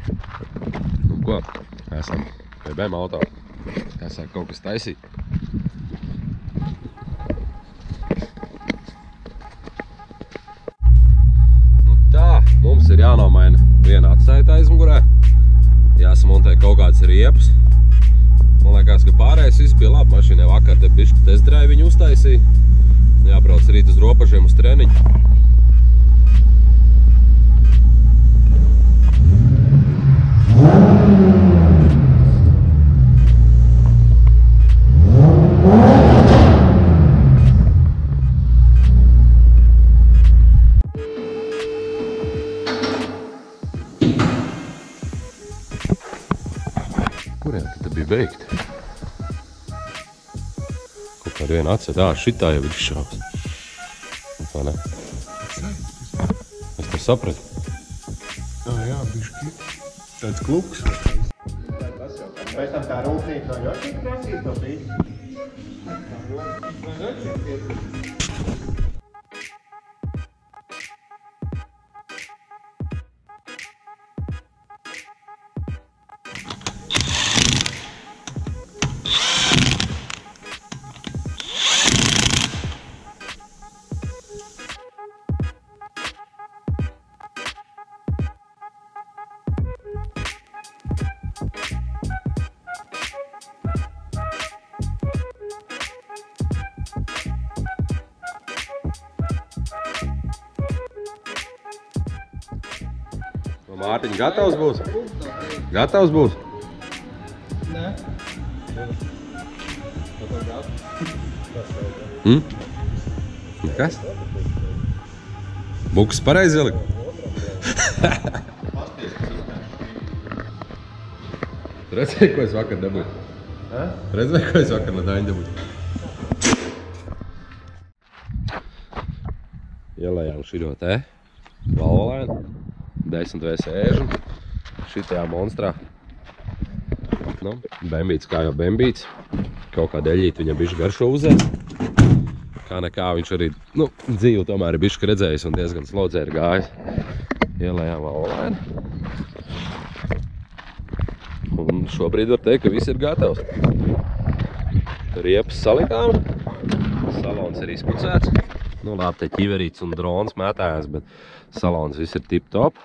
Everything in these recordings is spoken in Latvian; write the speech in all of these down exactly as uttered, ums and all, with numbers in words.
Nu ko, esam pie B M auto. Jāsāk kaut kas taisīt. Nu tā, mums ir jānomaina viena atsaita aizmugurē. Jāsamontē kaut kāds riepas. Man liekas, ka pārējais viss bija labi. Mašīnai vakar te bišķi testdrive viņu uztaisīja. Jābrauc rīt uz ropažiem uz treniņu. Kuriem tad bija beigti? Kaut kā ar vienu atsēt, ā, šitā jau ir izšāps. Vai ne? Es te sapratu. Jā, jā, bišķi. Tāds kluks. Pēc tam tā rūpnīca no Jočika prasīs to brīdi. Mārtiņ, gatavs būs? Gatavs būs? Nē. Hmm? Nekas? Bukas pareizi ielikt? Redzēji, ko es vakar dabūju? Redzēji, ko es vakar no Daņa dabūju? Ielējām širo te valvolēnu. desmit vai sēžam šitajā monstrā. Nu, bembīts kā jau bembīts. Kaut kā deļīt viņam bišķi garšo uzēs. Kā nekā viņš arī, nu, dzīvi tomēr ir bišķi redzējis un diezgan slodzē ir gājis. Ielējām valvolēnu. Un šobrīd var teikt, ka viss ir gatavs. Riepas salikām. Salons ir izpucēts. Nu, labi, te ķiverīts un drons mētājās, bet salons viss ir tip top.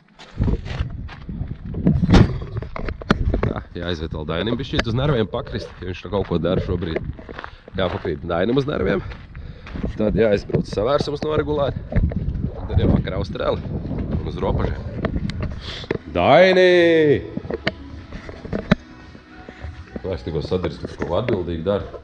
Tā, jāizviet vēl Dainim bišķīt uz nerviem pakrist, ja viņš kaut ko dara šobrīd. Jāpakrīt Dainim uz nerviem. Tad jāizbrauc savērsums noregulēt. Tad jau vakarā uz treli un uz ropažiem. Daini! Lai es tikko sadarīs, ka šo atbildīgi dara.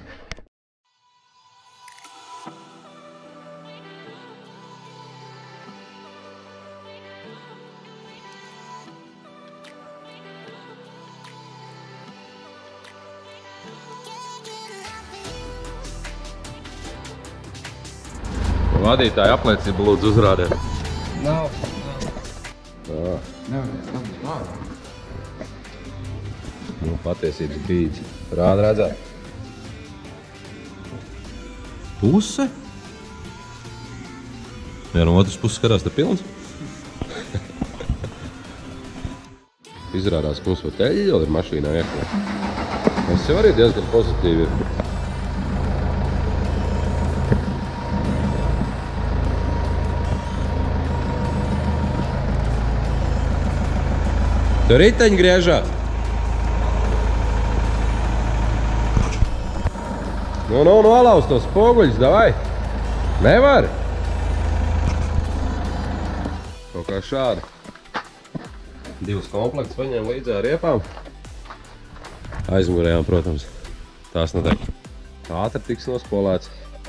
Vadītāja apliecība lūdzu uzrādēt. Nav, nav. Tā. Nevarēs dabūt vārā. Nu, patiesības bīdzi. Rāda redzēt. Puse? Ja no otras puses skatās, te pilns. Izrādās, ka mums vēl teļi jau ir mašīnā iekļā. Tas jau arī diezgan pozitīvi ir. Tur riteņi griežās. Nu, nu, nolauz tos spoguļus, davai. Nevar. Kaut kā šādi. Divas komplekts paņēma līdzē ar riepām. Aizmugurējām, protams. Tās noteikti ātri tiks nospolēts.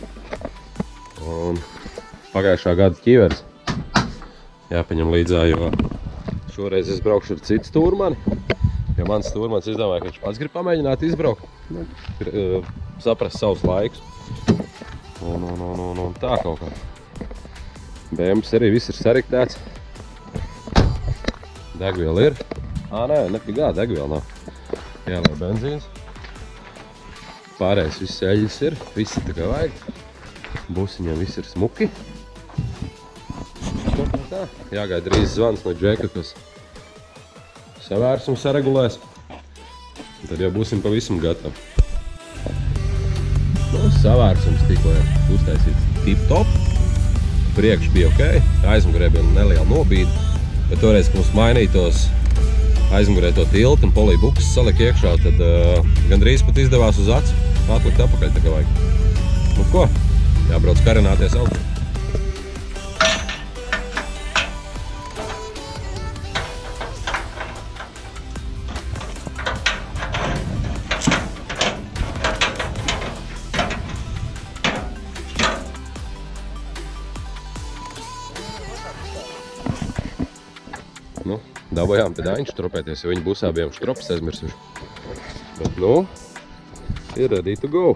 Un pagājušā gada ķivers jāpaņem līdzā, jo šoreiz es braukšu ar citu stūrmani, jo mans stūrmanis izdomāja, ka viņš pats grib pamēģināt izbraukt, nu, saprast savus laikus. Un, un, un, un, un tā kaut kā. B M S arī viss ir sariktēts. Degviela ir. Ā, nē, nepigā, degviela nav. Jālai benzīns. Pārējais viss eļļas ir, viss ir tā kā vajag. Busiņam viss ir smuki. Tā, jāgaida drīz zvans no Džeka, kas savērsim, saregulēs. Tad jau būsim pavisam gatavi. Nu, savērsums tikko ir uztaisīts tip-top. Priekš bija ok, aizmugurē bija neliela nobīde. Bet toreiz, kad mums mainītos aizmugurē to tilti un polija bukses salika iekšā, tad uh, gandrīz pat izdevās uz acu atlikt apakaļ tā kā vajag. Nu ko? Jābrauc karināties augstu. Nu, dabājām pie Daņu štropēties, jo viņi būs abiem štropus aizmirsuši. Bet, nu, ir ready to go.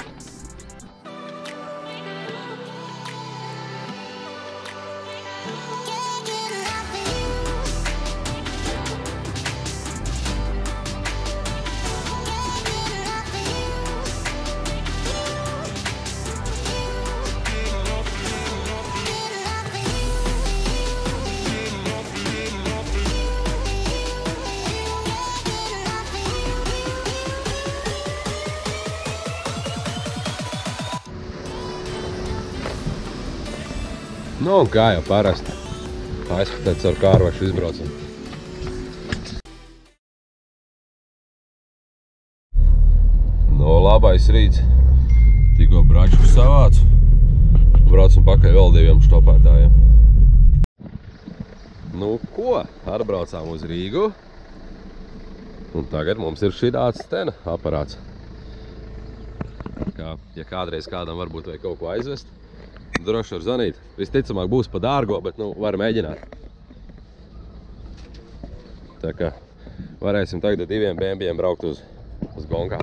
Nu, un kā jau parasti, aizpatēt caur kārvašu izbraucam. Nu, labais rīts. Tikko braču savācu. Braucam pakaļ vēl diviem štopētājiem. Nu, ko? Atbraucām uz Rīgu. Un tagad mums ir šitāds stena aparāts. Kā, ja kādreiz kādam varbūt vajag kaut ko aizvest, droši var zvanīt. Visticamāk būs pa dārgo, bet nu, var mēģināt. Tā kā varēsim tagad ar diviem bēmbiem braukt uz, uz gonkām.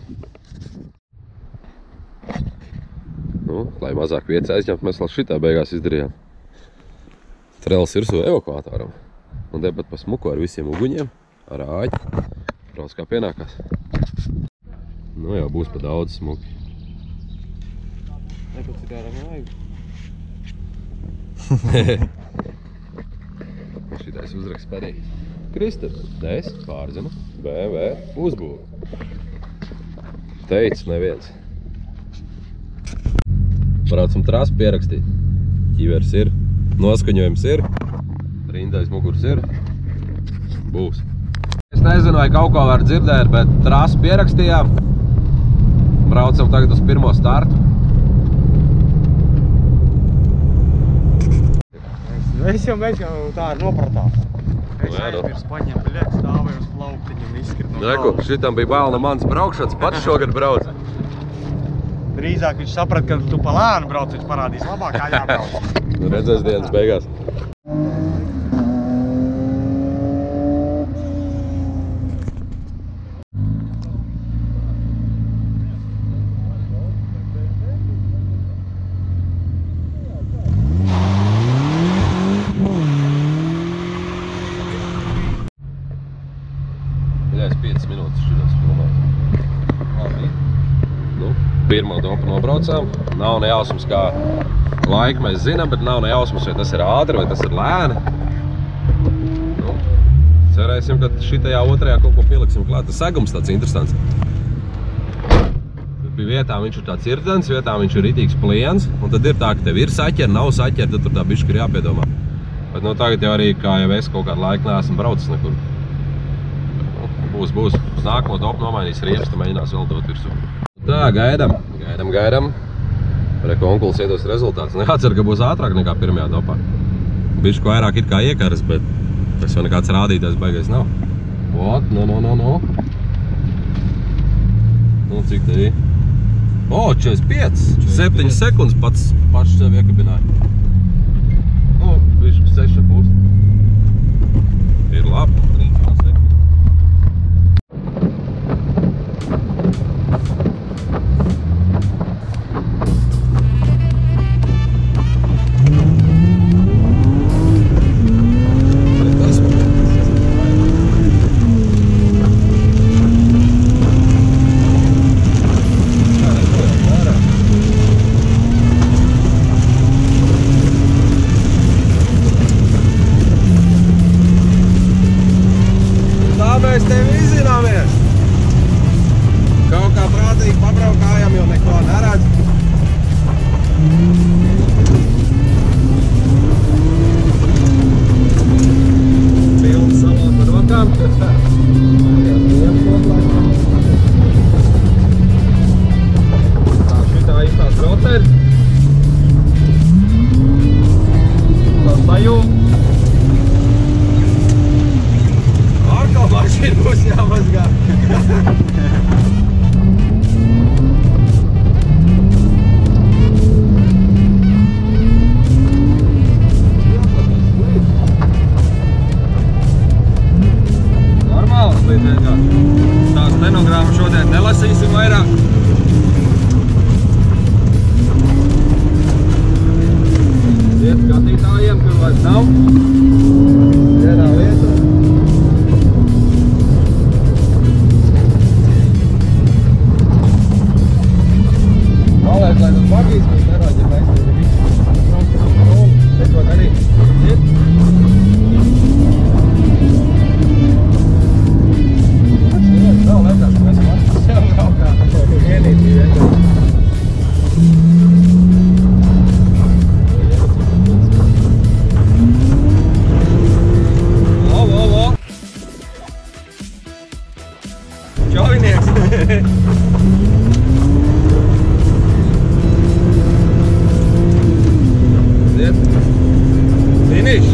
Nu, lai mazāk vietas aizņemt, mēs vēl šitā beigās izdarījām. Trels ir savu evakuātoram. Un tepat pa smuku ar visiem uguņiem, ar āķi. Brauc kā pienākās. Nu jau būs pa daudz smuki. Neko citāram vajag. Šitais uzraksts pareizi. Kristers, es pārzinu, B M W uzbūvu. Teicis neviens. Braucam trasu pierakstīt. Ķivers ir, noskaņojums ir, rindais mugurs ir. Būs. Es nezinu, vai kaut ko var dzirdēt, bet trasu pierakstījām. Braucam tagad uz pirmo startu. Es jau mēs jau tā ir nopratās. Es Nu, jā, nu. aizmirs paņemt biļeti, stāvēju uz plauktiņu un izskrit no Reku, galvas. šitam bija bail no mans braukšanas, pats šogad brauc. Drīzāk viņš saprat, ka tu pa lēnu brauc, viņš parādīs labāk, kā jābrauc. Nu, redzēs dienas beigās. piecas minūtes šitos filmēt. Labi. Nu, pirmo dopu nobraucām. Nav nejausmas, kā laika mēs zinām, bet nav nejausmas, vai tas ir ātri, vai tas ir lēni. Nu, cerēsim, ka šitajā otrajā kaut ko pieliksim klāt. Tas segums tāds interesants. Pie vietām viņš ir tāds irdens, vietām viņš ir ritīgs pliens. Un tad ir tā, ka tev ir saķer, nav saķer, tad tur tā bišķi ir jāpiedomā. Bet nu, tagad jau arī, kā jau es kaut kādu laiku neesmu braucis nekur. Būs, būs. Uz nākamo dopu nomainīs riepas, tad mēģinās vēl dot virsū. Tā, gaidam. Gaidam, gaidam. Reku onkulis iedos rezultāts. Neatcer, ka būs ātrāk nekā pirmajā dopā. Bišķi vairāk it kā iekaras, bet tas jau nekāds rādītājs baigais nav. Ot, no, no, no, no. Nu, cik te ir? O, četrdesmit pieci! septiņas sekundes pats paši sev iekabināja. Nu, bišķi seši būs. Ir labi. mēs tevi izzināmies. Kaut kā prātīgi pabraukājam, jo neko neredz. Pilns salot par rokām. Tā, šitā īstās roteri. Tā sajūta. Ārkal mašīna būs jāmazgā. Normāls līdz vienkārši. Tā stenogrammu šodien nelasīsim vairāk. Iet skatītājiem, kur vairs nav. Vienā vietā. Palēc, lai tas bagīs, mēs nerāģi taisnīgi visu. Neko darīt. Iet. Nav liekas, ka mēs mašas jau kaut kā vienīgi vienkārši. Vo, vo, vo. Čovinieks. Ziet. Finish.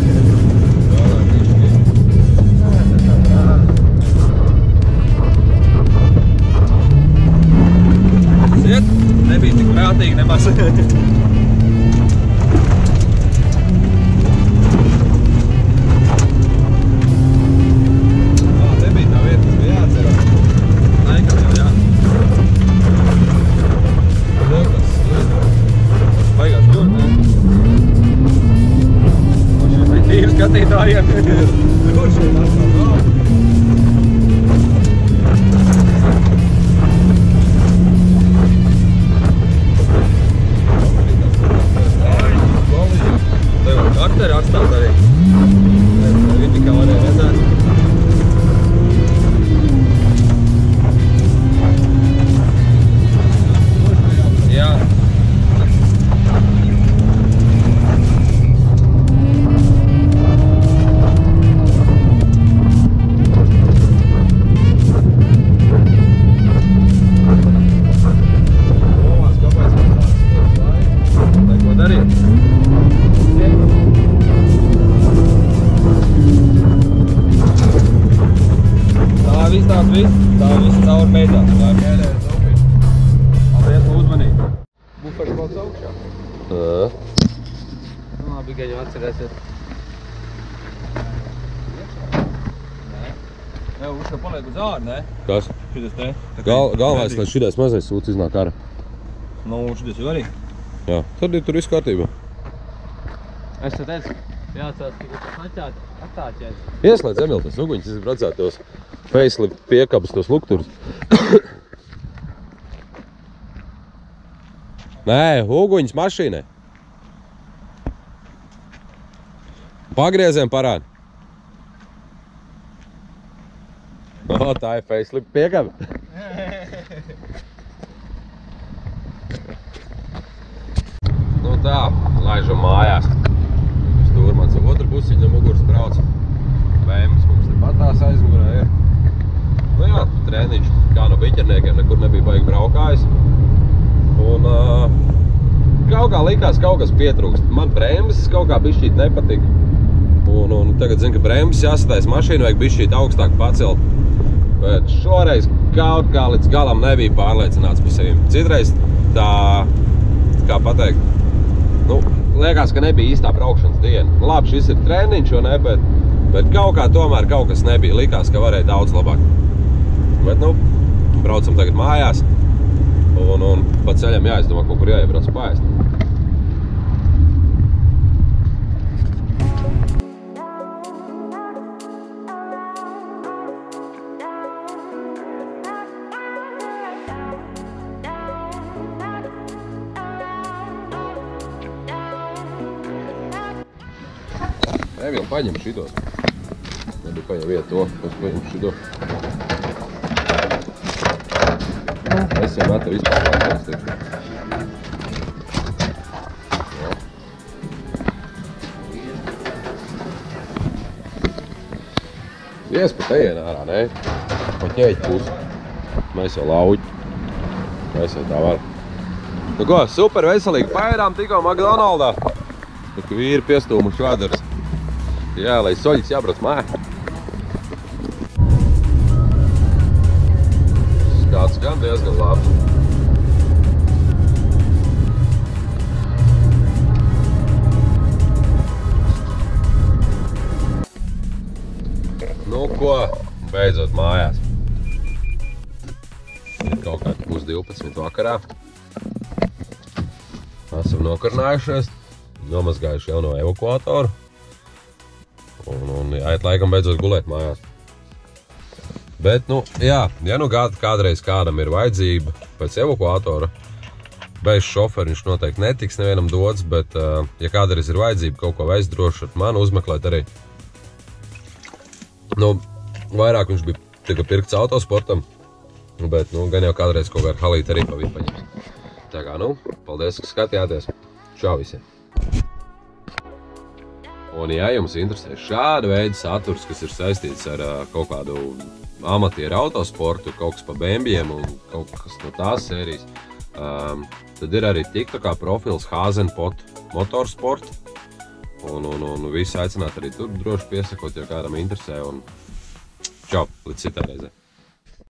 Ziet. Nebija tik prātīgi nemaz. Skatītājiem. Kur šeit atkal nav? Tev var karteri atstāt arī. Viņi tikai varēja redzēt. Jā. Tā viss, tā viss caur meitās. Tā ir mēļē uz upīšu. Paldies, uzmanīgi. Bufers kaut augšā. Jā. Nu, labi, gaņu atcerēsiet. Nē. Jā, uzka paliek uz āru, ne? Kas? Šitas te. Gal, galvenais, lai šitais mazais sūds iznāk ārā. Nu, šitas jau arī. Jā, tad ir tur viss kārtībā. Es te teicu, jāatcās, ka tas atķāt, attāķēs. Ieslēdz, Emil, tas uguņas, es redzētu tos facelift piekabas, tos lukturus. Nē, uguņas mašīnai. Pagrieziem parādi. O, tā ir facelift piekaba. Nu tā, laižam mājās. Stūrmans ar otru pusiņu no muguras brauc. Vēmas mums tepat tās aizmugurē ir. Nu jā, treniņš kā no biķerniekiem, nekur nebija baigi braukājis. Un uh, kaut kā likās, kaut kas pietrūkst. Man bremzes kaut kā bišķīt nepatika. Un, un tagad zinu, ka bremzes jāsatais mašīnu vajag bišķīt augstāk pacelt. Bet šoreiz kaut kā līdz galam nebija pārliecināts par sevim. Citreiz tā, kā pateikt, nu, liekas, ka nebija īstā braukšanas diena. Labi, šis ir treniņš, jo ne, bet, bet kaut kā tomēr kaut kas nebija. Likās, ka varēja daudz labāk. Bet, nu, braucam tagad mājās. Un, un pa ceļam jāizdomā, kaut kur jāiebrauc paēst. Emīl, paņem šitos. Nebūtu paņem vietu to, es paņem šito. Es jau metu vispār pārējās tikšu. Vies pa tejienu ārā, ne? Pa ķēķi pusi. Mēs jau lauģi. Mēs jau tā varam. Nu ko, super veselīgi paērām tikko McDonaldā. Nu, ka vīri piestūmuši vēders. Jā, lai soļiks jābrauc mājā. Skāds gan diezgan labs. Nu ko, beidzot mājās. Ir kaut kādi pus divpadsmit vakarā. Esam nokarnājušies, nomazgājuši jauno evakuātoru. Un, un jāiet laikam beidzot gulēt mājās. Bet, nu, jā, ja nu kādreiz kādam ir vajadzība pēc evakuātora, bez šoferi viņš noteikti netiks nevienam dots, bet, ja kādreiz ir vajadzība kaut ko aizdrošot, man uzmeklēt arī. Nu, vairāk viņš bija tika pirkts autosportam, bet, nu, gan jau kādreiz kaut kā ar halīti arī pa vidu paņems. Tā kā, nu, paldies, ka skatījāties. Čau visiem! Un, ja jums interesē šāda veida saturs, kas ir saistīts ar uh, kaut kādu amatieru autosportu, kaut kas pa bembiem un kaut kas no tās sērijas, um, tad ir arī TikTokā profils Hazenpot Motorsport. Un, un, un visi aicināt arī tur droši piesakot, ja kādam interesē. Un čau, līdz citai reizē.